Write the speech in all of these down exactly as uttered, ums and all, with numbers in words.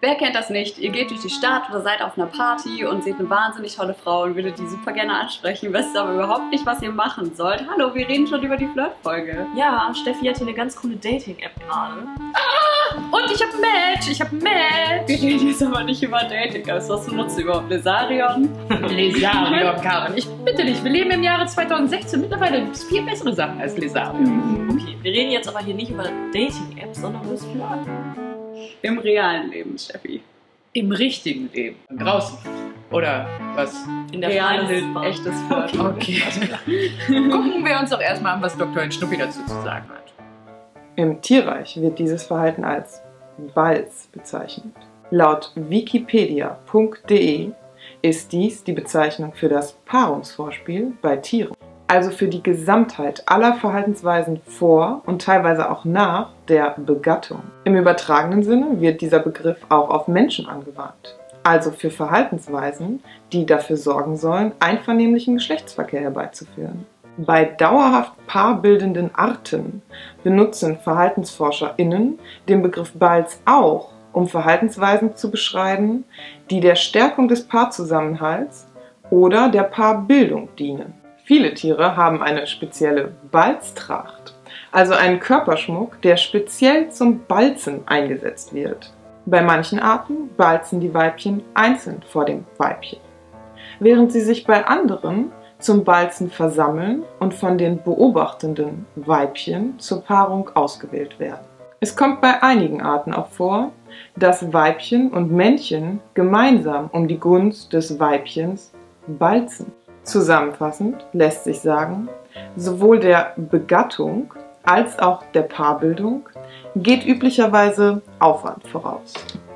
Wer kennt das nicht? Ihr geht durch die Stadt oder seid auf einer Party und seht eine wahnsinnig tolle Frau und würdet die super gerne ansprechen, wisst aber überhaupt nicht, was ihr machen sollt. Hallo, wir reden schon über die Flirt-Folge. Ja, Steffi hat hier eine ganz coole Dating-App gerade. Ah, und ich hab ein Match, ich hab ein Match. Wir reden jetzt aber nicht über Dating-Apps. Was benutzt du überhaupt? Lesarion? Lesarion, Karin. Ich bitte dich, wir leben im Jahre zweitausendsechzehn. Mittlerweile gibt es viel bessere Sachen als Lesarion. Okay, wir reden jetzt aber hier nicht über Dating-Apps, sondern über das Flirten. Im realen Leben, Steffi. Im richtigen Leben. Draußen. Oder was? In der Reales, Wildbahn. echtes Flirten. Okay, alles klar. Gucken wir uns doch erstmal an, was Doktorin Schnuppi dazu zu sagen hat. Im Tierreich wird dieses Verhalten als Balz bezeichnet. Laut wikipedia punkt de ist dies die Bezeichnung für das Paarungsvorspiel bei Tieren. Also für die Gesamtheit aller Verhaltensweisen vor und teilweise auch nach der Begattung. Im übertragenen Sinne wird dieser Begriff auch auf Menschen angewandt. Also für Verhaltensweisen, die dafür sorgen sollen, einvernehmlichen Geschlechtsverkehr herbeizuführen. Bei dauerhaft paarbildenden Arten benutzen VerhaltensforscherInnen den Begriff Balz auch, um Verhaltensweisen zu beschreiben, die der Stärkung des Paarzusammenhalts oder der Paarbildung dienen. Viele Tiere haben eine spezielle Balztracht, also einen Körperschmuck, der speziell zum Balzen eingesetzt wird. Bei manchen Arten balzen die Weibchen einzeln vor dem Weibchen, während sie sich bei anderen zum Balzen versammeln und von den beobachtenden Weibchen zur Paarung ausgewählt werden. Es kommt bei einigen Arten auch vor, dass Weibchen und Männchen gemeinsam um die Gunst des Weibchens balzen. Zusammenfassend lässt sich sagen, sowohl der Begattung als auch der Paarbildung geht üblicherweise Aufwand voraus.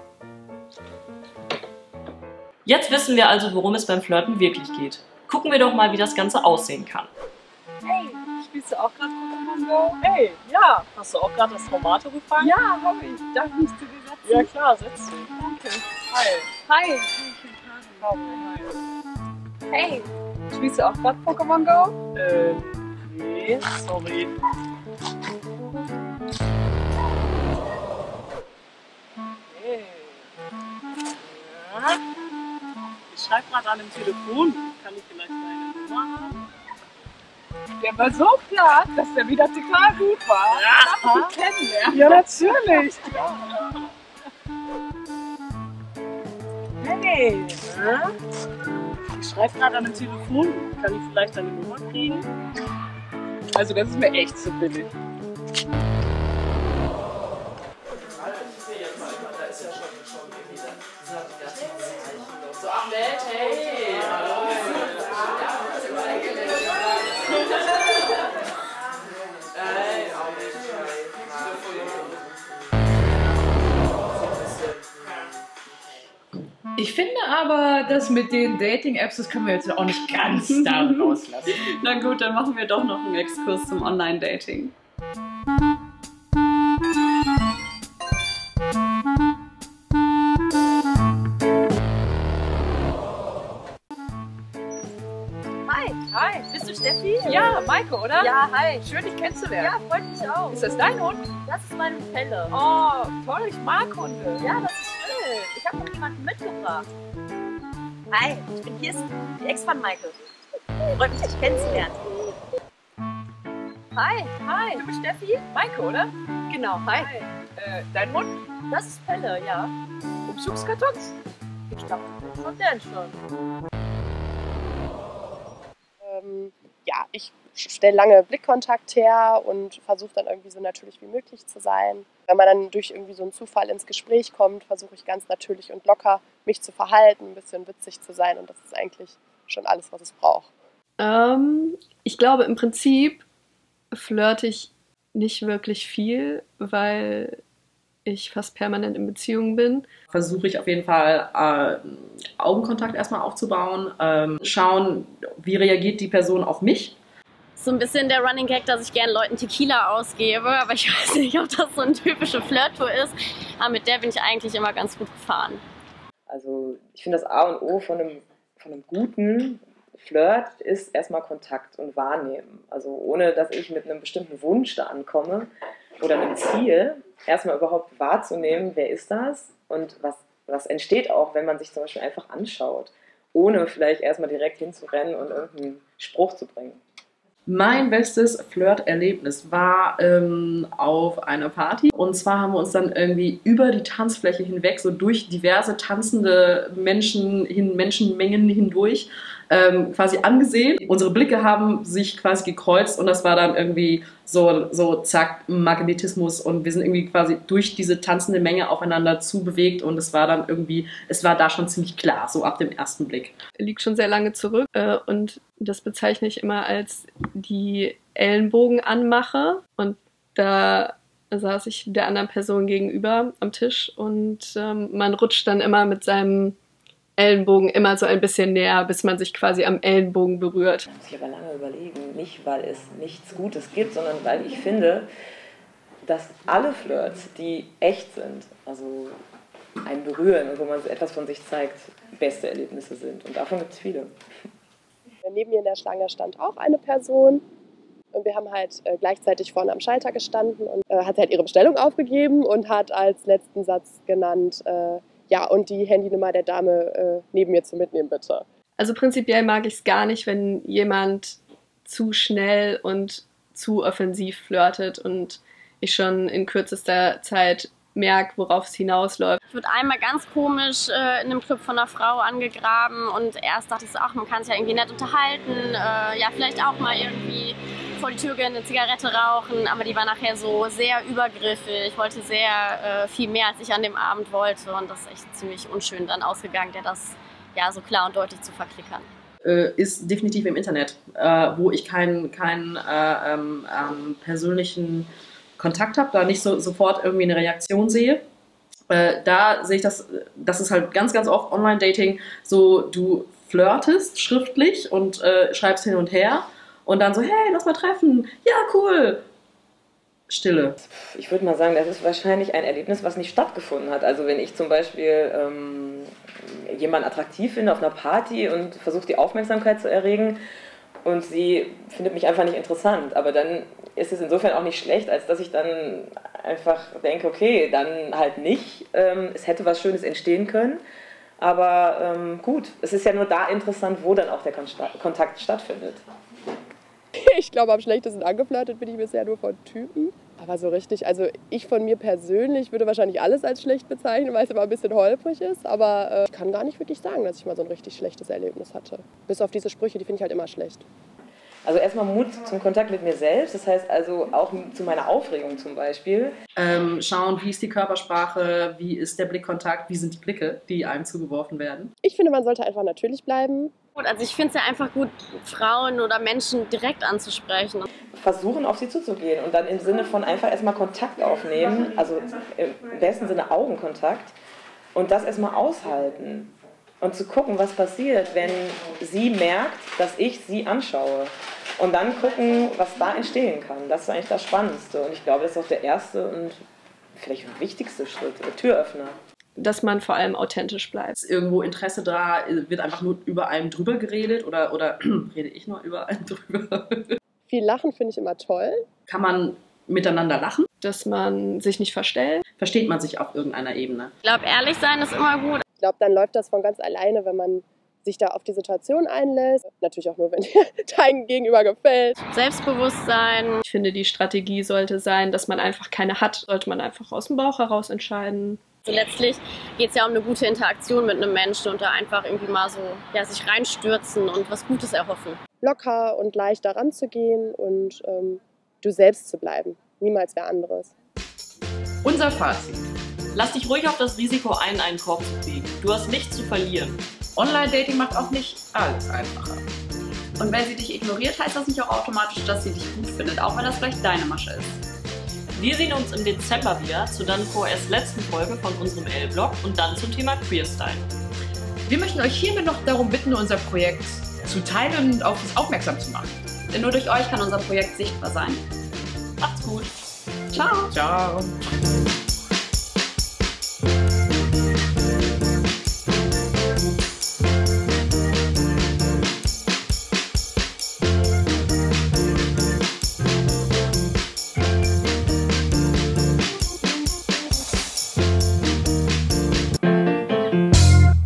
Jetzt wissen wir also, worum es beim Flirten wirklich geht. Gucken wir doch mal, wie das Ganze aussehen kann. Hey, spielst du auch gerade Pokémon Go? Hey, ja. Hast du auch gerade das Tomato gefangen? Ja, hab ich. Darf ich zu dir setzen? Ja klar, setz dich. Danke. Hi. Hi. Hey, spielst du auch gerade Pokémon Go? Äh, nee, sorry. Hey. Ja. Ich schreibe gerade an dem Telefon. Kann ich vielleicht deine Nummer haben? Der war so klar, dass der wieder total gut war. Ja. Darf ich kennenlernen? Ja, natürlich. Hey. Ja. Ich schreibe gerade an dem Telefon. Kann ich vielleicht deine Nummer kriegen? Also das ist mir echt zu billig. So, Ahmed, hey, hallo. Ich finde aber, das mit den Dating-Apps, das können wir jetzt auch nicht ganz da rauslassen. Na gut, dann machen wir doch noch einen Exkurs zum Online-Dating. Hi. Hi. Bist du Steffi? Ja, Maike, oder? Ja, hi. Schön, dich kennenzulernen. Ja, freut mich auch. Ist das dein Hund? Das ist meine Pelle. Oh, toll, ich mag Hunde. Ja, das ist schön. Ich habe noch jemanden mitgebracht. Hi, ich bin Kirsten, die Ex von Maike. Freut mich, dich kennenzulernen. Hi. Hi. Du bist Steffi? Maike, oder? Genau, hi. Hi. Äh, dein Hund? Das ist Pelle, ja. Umzugskartons? Ich glaube, von deren schon. Ähm, ja, ich stelle lange Blickkontakt her und versuche dann irgendwie so natürlich wie möglich zu sein. Wenn man dann durch irgendwie so einen Zufall ins Gespräch kommt, versuche ich ganz natürlich und locker mich zu verhalten, ein bisschen witzig zu sein und das ist eigentlich schon alles, was es braucht. Ähm, ich glaube, im Prinzip flirte ich nicht wirklich viel, weil ich fast permanent in Beziehungen bin. Versuche ich auf jeden Fall äh, Augenkontakt erstmal aufzubauen, ähm, schauen, wie reagiert die Person auf mich. So ein bisschen der Running Gag, dass ich gerne Leuten Tequila ausgebe, aber ich weiß nicht, ob das so eine typische Flirt-Tour ist. Aber mit der bin ich eigentlich immer ganz gut gefahren. Also ich finde, das A und O von einem, von einem guten Flirt ist erstmal Kontakt und Wahrnehmen. Also ohne, dass ich mit einem bestimmten Wunsch da ankomme oder einem Ziel, erstmal überhaupt wahrzunehmen, wer ist das und was das entsteht auch, wenn man sich zum Beispiel einfach anschaut, ohne vielleicht erstmal direkt hinzurennen und irgendeinen Spruch zu bringen. Mein bestes Flirt-Erlebnis war ähm, auf einer Party. Und zwar haben wir uns dann irgendwie über die Tanzfläche hinweg, so durch diverse tanzende Menschen, hin, Menschenmengen hindurch, ähm, quasi angesehen. Unsere Blicke haben sich quasi gekreuzt und das war dann irgendwie so, so zack, Magnetismus. Und wir sind irgendwie quasi durch diese tanzende Menge aufeinander zubewegt und es war dann irgendwie, es war da schon ziemlich klar, so ab dem ersten Blick. Liegt schon sehr lange zurück äh, und das bezeichne ich immer als die Ellenbogenanmache. Und da saß ich der anderen Person gegenüber am Tisch und ähm, man rutscht dann immer mit seinem Ellenbogen immer so ein bisschen näher, bis man sich quasi am Ellenbogen berührt. Ich muss mich aber lange überlegen, nicht weil es nichts Gutes gibt, sondern weil ich finde, dass alle Flirts, die echt sind, also ein Berühren und wo man etwas von sich zeigt, beste Erlebnisse sind. Und davon gibt es viele. Neben mir in der Schlange stand auch eine Person und wir haben halt äh, gleichzeitig vorne am Schalter gestanden und äh, hat halt ihre Bestellung aufgegeben und hat als letzten Satz genannt, äh, ja, und die Handynummer der Dame äh, neben mir zu mitnehmen, bitte. Also prinzipiell mag ich es gar nicht, wenn jemand zu schnell und zu offensiv flirtet und ich schon in kürzester Zeit merke, worauf es hinausläuft. Ich wurde einmal ganz komisch äh, in einem Club von einer Frau angegraben und erst dachte ich so, ach, man kann sich ja irgendwie nett unterhalten, äh, ja, vielleicht auch mal irgendwie vor die Tür gehen, eine Zigarette rauchen, aber die war nachher so sehr übergriffig. Ich wollte sehr äh, viel mehr, als ich an dem Abend wollte und das ist echt ziemlich unschön dann ausgegangen, der das ja so klar und deutlich zu verklickern. Äh, ist definitiv im Internet, äh, wo ich keinen keinen äh, ähm, ähm, persönlichen Kontakt habe, da nicht so, sofort irgendwie eine Reaktion sehe. Äh, da sehe ich das, das ist halt ganz, ganz oft Online-Dating, so du flirtest schriftlich und äh, schreibst hin und her und dann so, hey, lass mal treffen, ja, cool. Stille. Ich würde mal sagen, das ist wahrscheinlich ein Erlebnis, was nicht stattgefunden hat. Also wenn ich zum Beispiel ähm, jemanden attraktiv finde auf einer Party und versuche die Aufmerksamkeit zu erregen und sie findet mich einfach nicht interessant, aber dann ist es insofern auch nicht schlecht, als dass ich dann einfach denke, okay, dann halt nicht. Ähm, es hätte was Schönes entstehen können, aber ähm, gut, es ist ja nur da interessant, wo dann auch der Kontakt stattfindet. Ich glaube, am schlechtesten angeflirtet bin ich bisher nur von Typen. Aber so richtig, also ich von mir persönlich würde wahrscheinlich alles als schlecht bezeichnen, weil es immer ein bisschen holprig ist. Aber äh, ich kann gar nicht wirklich sagen, dass ich mal so ein richtig schlechtes Erlebnis hatte. Bis auf diese Sprüche, die finde ich halt immer schlecht. Also erstmal Mut zum Kontakt mit mir selbst, das heißt also auch zu meiner Aufregung zum Beispiel. Ähm, schauen, wie ist die Körpersprache, wie ist der Blickkontakt, wie sind die Blicke, die einem zugeworfen werden. Ich finde, man sollte einfach natürlich bleiben. Also ich finde es ja einfach gut, Frauen oder Menschen direkt anzusprechen. Versuchen, auf sie zuzugehen und dann im Sinne von einfach erstmal Kontakt aufnehmen, also im besten Sinne Augenkontakt und das erstmal aushalten. Und zu gucken, was passiert, wenn sie merkt, dass ich sie anschaue. Und dann gucken, was da entstehen kann. Das ist eigentlich das Spannendste. Und ich glaube, das ist auch der erste und vielleicht wichtigste Schritt, der Türöffner. Dass man vor allem authentisch bleibt. Ist irgendwo Interesse da? Wird einfach nur über einen drüber geredet? Oder, oder rede ich nur über einen drüber? Viel Lachen finde ich immer toll. Kann man miteinander lachen? Dass man sich nicht verstellt. Versteht man sich auf irgendeiner Ebene? Ich glaube, ehrlich sein ist immer gut. Ich glaube, dann läuft das von ganz alleine, wenn man sich da auf die Situation einlässt. Natürlich auch nur, wenn dir dein Gegenüber gefällt. Selbstbewusstsein. Ich finde, die Strategie sollte sein, dass man einfach keine hat, sollte man einfach aus dem Bauch heraus entscheiden. Also letztlich geht es ja um eine gute Interaktion mit einem Menschen und da einfach irgendwie mal so ja, sich reinstürzen und was Gutes erhoffen. Locker und leicht daran zu gehen und ähm, du selbst zu bleiben. Niemals wer anderes. Unser Fazit. Lass dich ruhig auf das Risiko ein, einen Korb zu kriegen. Du hast nichts zu verlieren. Online-Dating macht auch nicht alles einfacher. Und wenn sie dich ignoriert, heißt das nicht auch automatisch, dass sie dich gut findet, auch wenn das vielleicht deine Masche ist. Wir sehen uns im Dezember wieder zur dann vorerst letzten Folge von unserem L-Blog und dann zum Thema Queerstyle. Wir möchten euch hiermit noch darum bitten, unser Projekt zu teilen und auf uns aufmerksam zu machen. Denn nur durch euch kann unser Projekt sichtbar sein. Macht's gut. Ciao. Ciao.